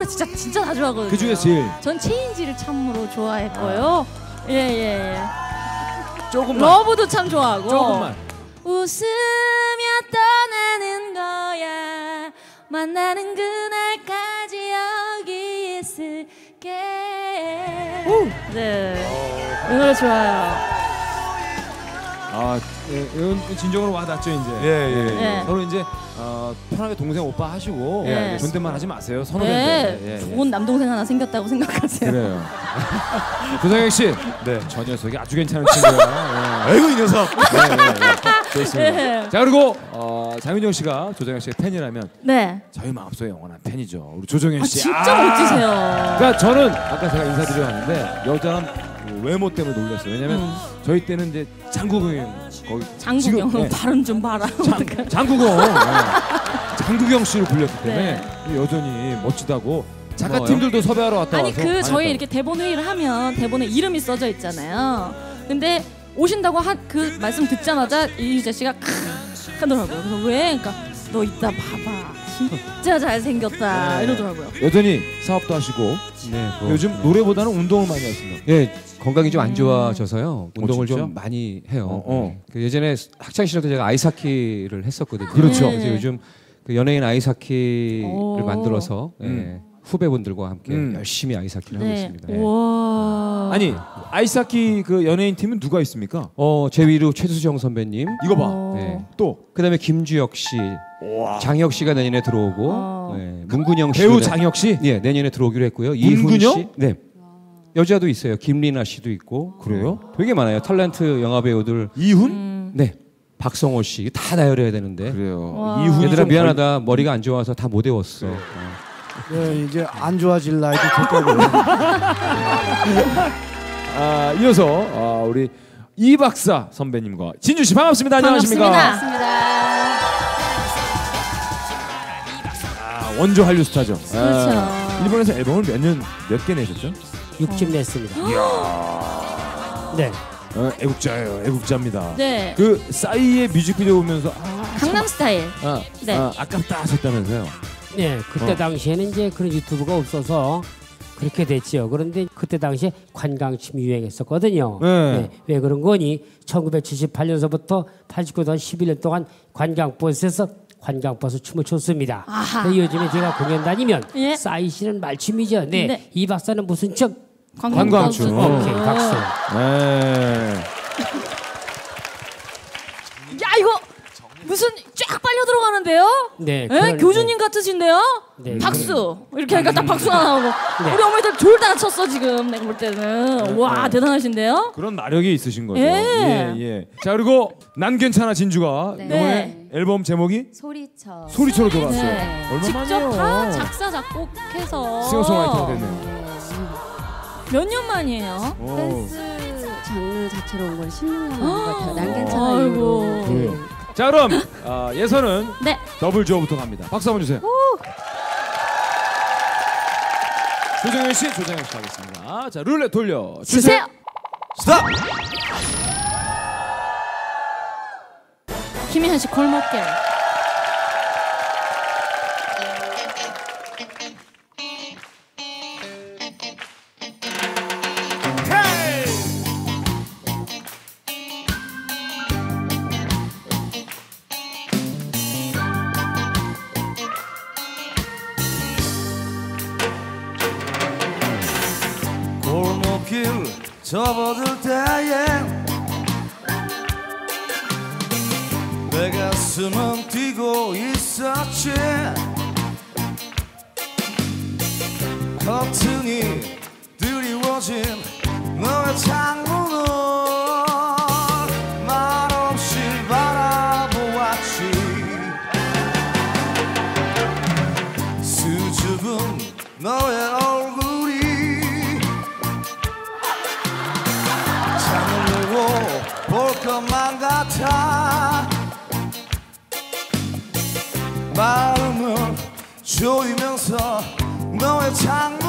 진짜 다 좋아하거든요. 그 중에서 제일 전 체인지를 참으로 좋아했고요. 예. 조금만. 러브도 참 좋아하고. 조금만. 웃으며 떠나는 거야. 만나는 그날까지 여기 있을게. 네. 이 노래 좋아요. 이건 진정으로 와닿죠 이제. 예. 서로 이제 편하게 동생 오빠 하시고 존댓말 하지 마세요. 선후배인데. 좋은 남동생 하나 생겼다고 생각하세요. 그래요. 조장혁 씨, 저 녀석이 아주 괜찮은 친구야. 아이고 이 녀석. 좋습니다. 자 그리고 장윤정 씨가 조장혁 씨의 팬이라면 저희 마음속에 영원한 팬이죠. 우리 조정현 씨. 진짜 멋지세요. 그러니까 저는 아까 제가 인사드렸는데 여자는 그 외모 때문에 놀랐어요. 왜냐면 저희 때는 이제 장국영 거기 장국영 발음 좀 봐라. 장국영 씨로 불렸기 때문에 여전히 멋지다고 작가팀들도 섭외하러 왔다 와서. 아니 저희 이렇게 대본 회의를 하면 대본에 이름이 써져 있잖아요. 근데 오신다고 그 말씀 듣자마자 이휘재 씨가 하더라고요. 그래서 왜? 그러니까 너 이따 봐봐. 진짜 잘생겼다 이러더라고요. 여전히 사업도 하시고 요즘 노래보다는 운동을 많이 하신다. 예, 건강이 좀 안 좋아져서요. 운동을 좀 많이 해요. 그 예전에 학창 시절 때 제가 아이스하키를 했었거든요. 그렇죠. 그래서 요즘 그 연예인 아이스하키를 만들어서 후배분들과 함께 열심히 아이스하키를 하고 있습니다. 아니 아이스하키 그 연예인 팀은 누가 있습니까? 제 위로 최수정 선배님. 이거 봐. 또 그다음에 김주혁 씨, 장혁 씨가 내년에 들어오고, 문근영 씨 배우 장혁 씨, 내년에 들어오기로 했고요. 이훈 씨, 여자도 있어요. 김리나 씨도 있고. 그래요? 되게 많아요. 탤런트 영화 배우들. 이훈? 박성호 씨 다 나열해야 되는데. 그래요. 이훈 얘들아 미안하다. 머리가 안 좋아서 다 못 외웠어. 이제 안 좋아질 나이도 됐다고요. 이어서 우리 이 박사 선배님과 진주 씨 반갑습니다. 안녕하십니까? 반갑습니다. 원조 한류 스타죠. 그렇죠. 일본에서 앨범을 몇 개 내셨죠? 6집 냈습니다. 이야. 네. 애국자예요. 애국자입니다. 네. 그 싸이의 뮤직비디오 보면서 강남 스타일. 아깝다 하셨다면서요? 네, 그때 당시에는 이제 그런 유튜브가 없어서 그렇게 됐지요. 그런데 그때 당시에 관광춤이 유행했었거든요. 왜 그런 거니? 1978년서부터 89년 11년 동안 관광버스에서 관광버스 춤을 췄습니다. 요즘에 제가 공연 다니면 싸이 씨는 말춤이죠. 이 박사는 무슨 춤? 관광춤. 오케이, 박수. 야 이거 무슨 쫙 빨려 들어가는데요? 네. 교주님 같으신데요? 박수. 이렇게 하니까 딱 박수가 나오고. 우리 어머니들 졸다 쳤어 지금 내가 볼 때는. 와 대단하신데요? 그런 마력이 있으신 거죠. 자 그리고 난 괜찮아 진주가 이번에 앨범 제목이 소리쳐로 돌아왔어요. 얼마만이에요? 직접 다 작사 작곡해서 싱어송라이터가 됐네요. 몇 년 만이에요? 댄스 장르 자체로 온 건 10년 만인 것 같아요. 난 괜찮아 이후로. 자 그럼 예선은 더블 주어부터 갑니다. 박수 한번 주세요. 조정현 씨 하겠습니다. 자 룰렛 돌려 주세요. 스탑. 김희한 씨 골목길. 골목길 접어들 때에 내 가슴은 뛰고 있었지. 커튼이 드리워진 너의 창문을 말없이 바라보았지. 수줍은 너의 얼굴이 잠을 내고 볼 것만 같아. 마음을 조이면서 너의 창문